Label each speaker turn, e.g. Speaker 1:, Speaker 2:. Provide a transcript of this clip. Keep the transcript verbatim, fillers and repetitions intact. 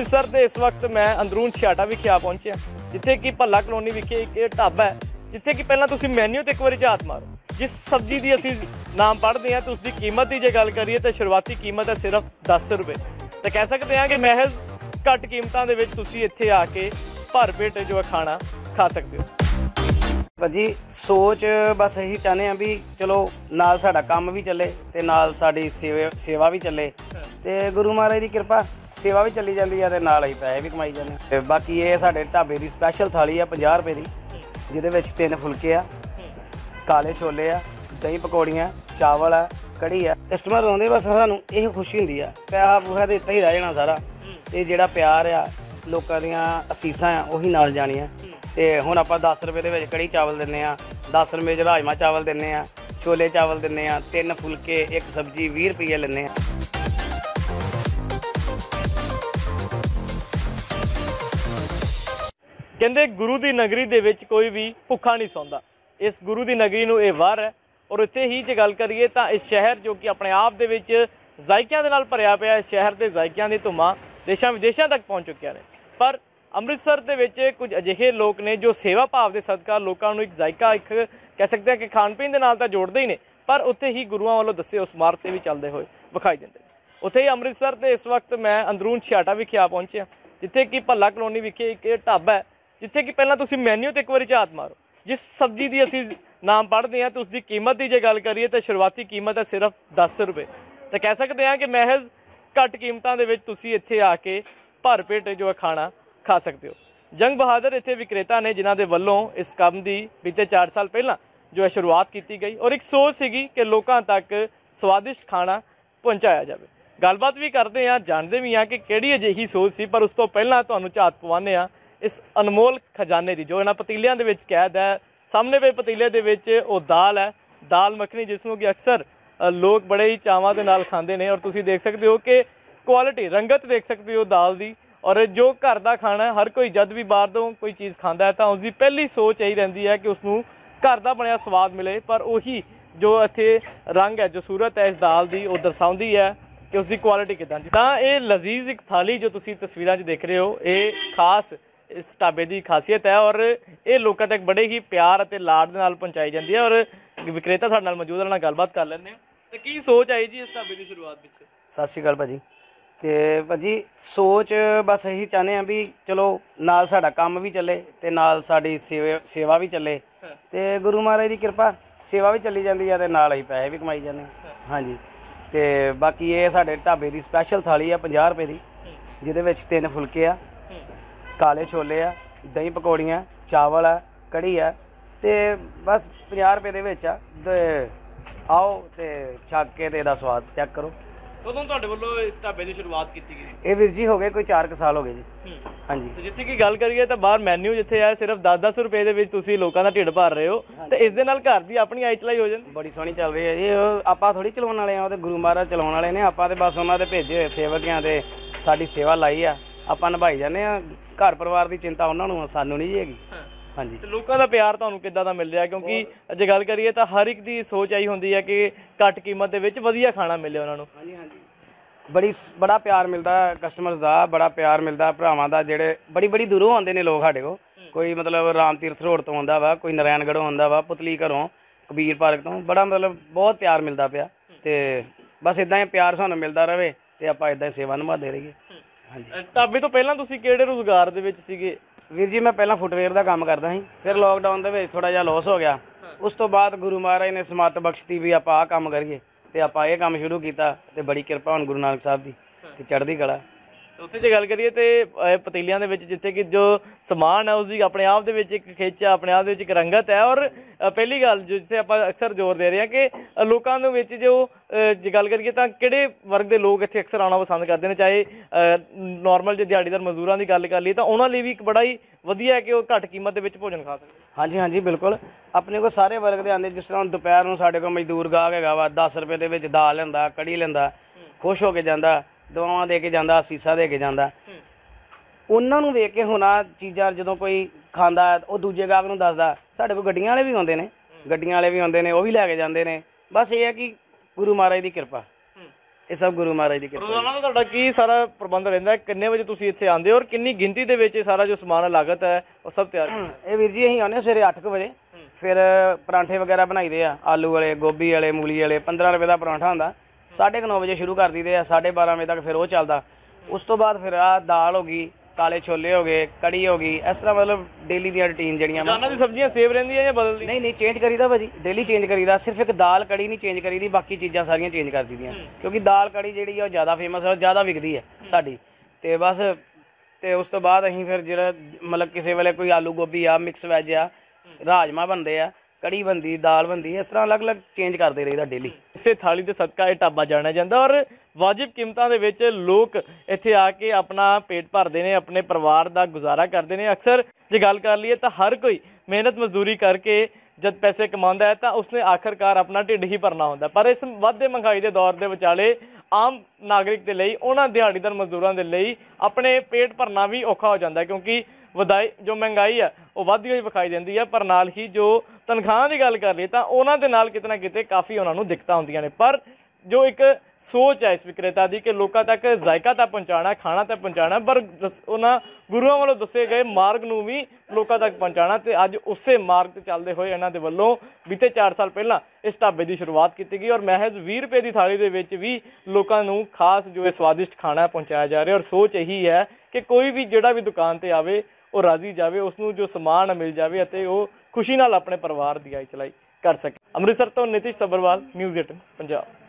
Speaker 1: ਅੰਮ੍ਰਿਤਸਰ ਦੇ ਇਸ ਵਕਤ ਮੈਂ ਅੰਦਰੂਨ ਛਿਆਟਾ ਵਿਖੇ ਆ ਪਹੁੰਚਿਆ, ਜਿੱਥੇ ਕਿ ਭੱਲਾ ਕਲੋਨੀ ਵਿਖੇ ਇੱਕ ਢਾਬਾ ਹੈ, ਜਿੱਥੇ ਕਿ ਪਹਿਲਾਂ ਤੁਸੀਂ ਮੈਨੂ ਤੇ ਇੱਕ ਵਾਰੀ ਝਾਤ ਮਾਰੋ। जिस सब्जी की असी नाम पढ़ते हैं तो उसकी कीमत की जो गल करिए तो शुरुआती कीमत है सिर्फ दस रुपये। तो कह सकते हैं कि महज घट कीमतों के इत्थे आके भर पेट जो है खाना खा सकते हो।
Speaker 2: भाजी सोच बस यही चाहते हैं भी चलो नाल साडा काम भी चले ते नाल साडी सेवा सेवा भी चले ते गुरु महाराज की कृपा सेवा भी चली जाती है ते नाल ही पैसे भी कमाई जाने। ते बाकी ये साडे ढाबे की स्पैशल थाली है पचास रुपये की, जिहदे विच तीन फुलके आ, काले छोले आ, दही पकौड़ियाँ, चावल आ, कड़ी आ। कस्टमर आउंदे बस सानूं यह खुशी हुंदी आ, पैसा पूसा ते इत्थे ही रह जाना सारा ते जिहड़ा प्यार आ लोकां दीयां असीसां आ ओही नाल जाणीआं। ते हुण आपां दस रुपए दे विच कड़ी चावल दिंदे आ, दस रुपए च राजमा चावल दिंदे आ, छोले चावल दिंदे आ, तीन फुलके एक सब्जी बीस रुपये लैंदे आ।
Speaker 1: कहंदे गुरु दी नगरी दे विच कोई भी भुखा नहीं सौंदा। इस गुरु की नगरी नूं ये वार है और इत्थे ही जे गल करिए तो इस शहर जो कि अपने आप दे विच जायकियां दे नाल भरिया पिया, इस शहर के जायकियां दी धुम्मां देशां विदेशां तक पहुँच चुकिया ने। पर अमृतसर दे विच कुछ अजिहे लोग ने जो सेवा भाव के सदका लोगों नूं एक जायका एक कह सकते हैं कि खाण पीण दे नाल तां जोड़दे ही ने, पर उत्थे ही गुरुआं वालों दस्से उस मार्ग ते भी चलदे होए विखाई दिंदे ने। उत्थे ही अमृतसर दे इस वक्त मैं अंदरून छियाटा विखे आ पहुंचिया, जिथे कि भੱਲਾ कलोनी विखे एक ढाबा है, जिथे कि पहलां तुसीं मैन्यू ते एक वारी झात मारो। जिस सब्जी की असी नाम पढ़ते हैं तो उसकी कीमत की जो गल करिए तो शुरुआती कीमत है सिर्फ दस रुपये। तो कह सकते हैं कि महज घट कीमतों के इत्थे आके भर पेट जो है खाना खा सकते हो। जंग बहादुर इत्थे विक्रेता ने जिन्हों के वलों इस काम की बीते चार साल पहला जो है शुरुआत की गई और एक सोच सी कि लोगों तक स्वादिष्ट खाना पहुँचाया जाए। गलबात भी करते हैं, जानते भी हैं कि किहड़ी अजिही सोच सी, पर उस तो पहला तुहानूं झात पवाने आ इस अनमोल खजाने की जो इन्हां पतीलियां दे विच कैद है। सामने पे पतीले दे विच वो दाल है, दाल मखनी, जिसनों कि अक्सर लोग बड़े ही चावां दे नाल खांदे ने और तुसीं देख सकते हो कि क्वालिटी रंगत देख सकते हो दाल दी। और जो घर का खाना हर कोई जद भी बाहर तो कोई चीज़ खाता है तो उसकी पहली सोच यही रहिंदी है कि उसनूं घर का बनिया स्वाद मिले, पर उही जो इत्थे रंग है जो सूरत है इस दाल की वो दर्शाउंदी है कि उसकी क्वालिटी किदां दी। तां ये लजीज एक थाली जो तुसीं तस्वीरां 'च देख रहे हो ये खास इस ढाबे की खासियत है और ये लोगों तक बड़े ही प्यार और लाड दे नाल पहुँचाई जाती है। और विक्रेता साडे नाल मौजूद है, गलबात कर लैंदे हां। ते की सोच आई जी इस ढाबे की शुरुआत पिछे?
Speaker 2: सत श्री अकाल भाजी। तो भाजी सोच बस यही चाहते हैं भी चलो नाल साडा काम भी चले ते नाल साडी सेवा सेवा भी चले ते गुरु महाराज की कृपा सेवा भी चली जाती है ते नाल ही पैसे भी कमाई जाने। हाँ जी। तो बाकी ये साडे ढाबे की स्पैशल थाली है पचास रुपये की, जिहदे विच तीन फुलके आ, काले छोले आ, दही पकौड़ियाँ, चावल आ, कड़ी आ ते बस पचास रुपये दे विच आ ते आओ ते छक के ते इहदा स्वाद चेक करो।
Speaker 1: कदों तुहाडे वल्लों इस ढाबे की शुरुआत की गई?
Speaker 2: ये वीर जी हो गए कोई चार क साल हो गए जी। हाँ जी।
Speaker 1: जिथे की गल करिए तो बाहर मैन्यू जिथे है सिर्फ दस दस रुपए दे विच तुसीं लोकां दा ढिड भर रहे हो तो इस दे नाल घर दी अपनी आई चलाई हो जांदी।
Speaker 2: बड़ी सोहनी चल रही है जी। आपां थोड़ी चलाउण वाले आ, ते गुरु महाराज चलाउण वाले ने, आपां ते बस उन्हां दे भेजे होए सेवक आ ते साडी सेवा लाई आ, आपां निभाई जाने आ। घर परिवार की चिंता उन्होंने सानू नहीं हैगी। हाँ जी।
Speaker 1: लोगों का प्यार तुहानूं किद्दां दा मिल रहा? क्योंकि जे गल करिए तो हर एक की सोच यही होंदी है कि घट कीमत दे विच वधिया खाना मिले उन्होंने।
Speaker 2: हाँ जी। हाँ जी। बड़ी बड़ा प्यार मिलता कस्टमर्स का, बड़ा प्यार मिलता भरावां दा, जेड़े बड़ी बड़ी दूरों आते हैं लोग साढ़े को। कोई मतलब राम तीर्थ रोड तो आंदा वा, कोई नारायणगढ़ों आंदा वा, पुतली घरों, कबीर पार्क तो, बड़ा मतलब बहुत प्यार मिलता पाया। तो बस इदां ही प्यार सानूं मिलता रहे तो आपां इदां ही सेवा निभाते रहिए। हाँ जी।
Speaker 1: ढाबे तो पहलां तुसीं किहड़े रोज़गार दे विच सीगे?
Speaker 2: वीर जी मैं पहला फुटवेयर का काम करता सी, फिर लॉकडाउन दे विच थोड़ा जिहा लॉस हो गया। उस तो बाद गुरु महाराज ने समत बख्शती भी आपां आ काम करिए तो आपां ये काम शुरू किया तो बड़ी किरपा हुण गुरु नानक साहब की ते चढ़दी कला।
Speaker 1: उत्थे जे गल करिए तो पतीलियां दे विच जिथे कि जो समान है उसकी अपने आप दे विच एक खिच है, अपने आप दे विच एक रंगत है। और पहली गल जिसे आप अक्सर जोर दे रहे हैं कि लोगों दे विच जो जे गल करिए तो किहड़े वर्ग के लोग इत्थे अक्सर आना पसंद करते हैं, चाहे नॉर्मल जो दिहाड़ीदार मजदूरां की गल कर लीए तो उन्होंने भी एक बड़ा ही वधिया है कि वो घट कीमत दे विच भोजन खा सकते।
Speaker 2: हाँ जी। हाँ जी बिल्कुल। अपने को सारे वर्ग के आते, जिस तरह दोपहर में साढ़े को मजदूर गाहक हैगा वा, दस रुपये दे विच दाल लैंदा, कड़ी लैंदा, खुश हो के जांदा, दुआवां दे के जांदा, असीसा दे के जांदा। उन्हां नूं वेख के हुण आ चीज़ां जदों कोई खांदा वो दूजे गाहक नूं दसदा। साडे कोल गड्डियां वाले भी आउंदे ने, गड्डियां वाले भी आउंदे ने, वो भी लैके जांदे ने। बस ये है कि गुरु महाराज की कृपा। ਇਹ ਸਭ ਗੁਰੂ ਮਹਾਰਾਜ ਦੀ ਕਿਰਪਾ।
Speaker 1: ਰੋਜ਼ਾਨਾ ਦਾ ਤੁਹਾਡਾ ਕੀ ਸਾਰਾ ਪ੍ਰਬੰਧ ਰਹਿੰਦਾ ਹੈ? ਕਿੰਨੇ ਵਜੇ ਤੁਸੀਂ ਇੱਥੇ ਆਉਂਦੇ ਹੋ ਔਰ ਕਿੰਨੀ ਗਿਣਤੀ ਦੇ ਵਿੱਚ ਇਹ ਸਾਰਾ ਜੋ ਸਮਾਨ ਲਾਗਤ ਹੈ ਉਹ ਸਭ ਤਿਆਰ ਕੀਤਾ?
Speaker 2: ਇਹ ਵੀਰ ਜੀ ਅਸੀਂ ਆਉਂਦੇ ਹਾਂ ਸਵੇਰੇ ਅੱਠ ਕੁ ਵਜੇ, ਫਿਰ ਪਰਾਂਠੇ ਵਗੈਰਾ ਬਣਾਈਦੇ ਆ, ਆਲੂ ਵਾਲੇ, ਗੋਭੀ ਵਾਲੇ, ਮੂਲੀ ਵਾਲੇ। ਪੰਦਰਾਂ ਰੁਪਏ ਦਾ ਪਰਾਂਠਾ ਹੁੰਦਾ, ਸਾਢੇ ਕੁ ਨੌ ਵਜੇ ਸ਼ੁਰੂ ਕਰ ਦਈਦੇ ਆ, ਸਾਢੇ ਬਾਰਾਂ ਵਜੇ ਤੱਕ ਫਿਰ ਉਹ ਚੱਲਦਾ। ਉਸ ਤੋਂ ਬਾਅਦ ਫਿਰ ਆ ਦਾਲ ਹੋ ਗਈ, ਕਾਲੇ ਛੋਲੇ ਹੋ ਗਏ, ਕੜੀ ਹੋ ਗਈ, ਇਸ ਤਰ੍ਹਾਂ ਮਤਲਬ ਡੇਲੀ ਦੀਆਂ ਰੂਟੀਨ ਜਿਹੜੀਆਂ ਵਾ।
Speaker 1: ਰੋਜ਼ਾਨਾ ਦੀ ਸਬਜ਼ੀਆਂ ਸੇਵ ਰਹਿੰਦੀਆਂ ਜਾਂ ਬਦਲਦੀ?
Speaker 2: ਨਹੀਂ ਨਹੀਂ ਚੇਂਜ ਕਰੀਦਾ ਭਾਜੀ, ਡੇਲੀ ਚੇਂਜ ਕਰੀਦਾ। ਸਿਰਫ ਇੱਕ ਦਾਲ ਕੜੀ ਨਹੀਂ ਚੇਂਜ ਕਰੀਦੀ, ਬਾਕੀ ਚੀਜ਼ਾਂ ਸਾਰੀਆਂ ਚੇਂਜ ਕਰ ਦਈਦੀਆਂ, ਕਿਉਂਕਿ ਦਾਲ ਕੜੀ ਜਿਹੜੀ ਆ ਉਹ ਜ਼ਿਆਦਾ ਫੇਮਸ ਹੈ, ਉਹ ਜ਼ਿਆਦਾ ਵਿਕਦੀ ਹੈ ਸਾਡੀ। ਤੇ ਬਸ ਤੇ ਉਸ ਤੋਂ ਬਾਅਦ ਅਸੀਂ ਫਿਰ ਜਿਹੜਾ ਮਤਲਬ ਕਿਸੇ ਵੇਲੇ ਕੋਈ ਆਲੂ ਗੋਭੀ ਆ, ਮਿਕਸ ਵੈਜ ਆ, ਰਾਜਮਾ ਬਣਦੇ ਆ, ਕੜੀ ਬਣਦੀ, ਦਾਲ ਬਣਦੀ, ਇਸ ਤਰ੍ਹਾਂ ਅਲੱਗ-ਅਲੱਗ ਚੇਂਜ ਕਰਦੇ ਰਹੀਦਾ ਡੇਲੀ।
Speaker 1: ਇਸੇ ਥਾਲੀ ਦੇ ਸਦਕਾ ਇਹ ਢਾਬਾ ਜਾਣਿਆ ਜਾਂਦਾ ਔਰ ਵਾਜਿਬ ਕੀਮਤਾਂ ਦੇ ਵਿੱਚ ਲੋਕ ਇੱਥੇ ਆ ਕੇ ਆਪਣਾ ਪੇਟ ਭਰਦੇ ਨੇ, ਆਪਣੇ ਪਰਿਵਾਰ ਦਾ ਗੁਜ਼ਾਰਾ ਕਰਦੇ ਨੇ। ਅਕਸਰ ਜੇ ਗੱਲ ਕਰ ਲਈਏ ਤਾਂ ਹਰ ਕੋਈ ਮਿਹਨਤ ਮਜ਼ਦੂਰੀ ਕਰਕੇ ਜਦ ਪੈਸੇ ਕਮਾਉਂਦਾ ਹੈ ਤਾਂ ਉਸਨੇ ਆਖਰਕਾਰ ਆਪਣਾ ਢਿੱਡ ਹੀ ਭਰਨਾ ਹੁੰਦਾ। ਪਰ ਇਸ ਵੱਧਦੇ ਮਹਿੰਗਾਈ ਦੇ ਦੌਰ ਦੇ ਵਿਚਾਲੇ ਆਮ ਨਾਗਰਿਕ ਦੇ ਲਈ, ਉਹਨਾਂ ਦਿਹਾੜੀਦਾਰ ਮਜ਼ਦੂਰਾਂ ਦੇ ਲਈ ਆਪਣੇ ਪੇਟ ਭਰਨਾ ਵੀ ਔਖਾ ਹੋ ਜਾਂਦਾ, ਕਿਉਂਕਿ ਵਧਾਈ ਜੋ ਮਹਿੰਗਾਈ ਆ ਉਹ ਵੱਧਦੀ ਹੋਈ ਵਿਖਾਈ ਦਿੰਦੀ ਹੈ। ਪਰ ਨਾਲ ਹੀ ਜੋ ਤਨਖਾਹਾਂ ਦੀ ਗੱਲ ਕਰ ਲਈ ਤਾਂ ਉਹਨਾਂ ਦੇ ਨਾਲ ਕਿਤੇ ਨਾ ਕਿਤੇ ਕਾਫੀ ਉਹਨਾਂ ਨੂੰ ਦਿੱਕਤਾਂ ਹੁੰਦੀਆਂ ਨੇ। ਪਰ ਜੋ ਇੱਕ ਸੋਚ ਹੈ ਇਸ ਵਿਕਰੇਤਾ ਦੀ ਕਿ ਲੋਕਾਂ ਤੱਕ ਜ਼ਾਇਕਾ ਤਾਂ ਪਹੁੰਚਾਉਣਾ, ਖਾਣਾ ਤਾਂ ਪਹੁੰਚਾਉਣਾ, ਪਰ ਉਹਨਾਂ ਗੁਰੂਆਂ ਵੱਲੋਂ ਦੱਸੇ ਗਏ ਮਾਰਗ ਨੂੰ ਵੀ ਲੋਕਾਂ ਤੱਕ ਪਹੁੰਚਾਉਣਾ। ਤੇ ਅੱਜ ਉਸੇ ਮਾਰਗ ਤੇ ਚੱਲਦੇ ਹੋਏ ਇਹਨਾਂ ਦੇ ਵੱਲੋਂ ਬੀਤੇ ਚਾਰ ਸਾਲ ਪਹਿਲਾਂ ਇਸ ਢਾਬੇ ਦੀ ਸ਼ੁਰੂਆਤ ਕੀਤੀ ਗਈ ਔਰ ਮਹਿਜ਼ ਵੀਹ ਰੁਪਏ ਦੀ ਥਾਲੀ ਦੇ ਵਿੱਚ ਵੀ ਲੋਕਾਂ ਨੂੰ ਖਾਸ ਜੋ ਇਹ ਸਵਾਦਿਸ਼ਟ ਖਾਣਾ ਪਹੁੰਚਾਇਆ ਜਾ ਰਿਹਾ। ਔਰ ਸੋਚ ਇਹੀ ਹੈ ਕਿ ਕੋਈ ਵੀ ਜਿਹੜਾ ਵੀ ਦੁਕਾਨ ਤੇ ਆਵੇ ਉਹ ਰਾਜ਼ੀ ਜਾਵੇ, ਉਸਨੂੰ ਜੋ ਸਮਾਨ ਮਿਲ ਜਾਵੇ ਅਤੇ ਉਹ ਖੁਸ਼ੀ ਨਾਲ ਆਪਣੇ ਪਰਿਵਾਰ ਦੀ ਆਈ ਚਲਾਈ ਕਰ ਸਕੇ। ਅੰਮ੍ਰਿਤਸਰ ਤੋਂ ਨਿਤਿਸ਼ ਸੱਭਰਵਾਲ, ਨਿਊਜ਼ ਏਟੀਨ ਪੰਜਾਬ।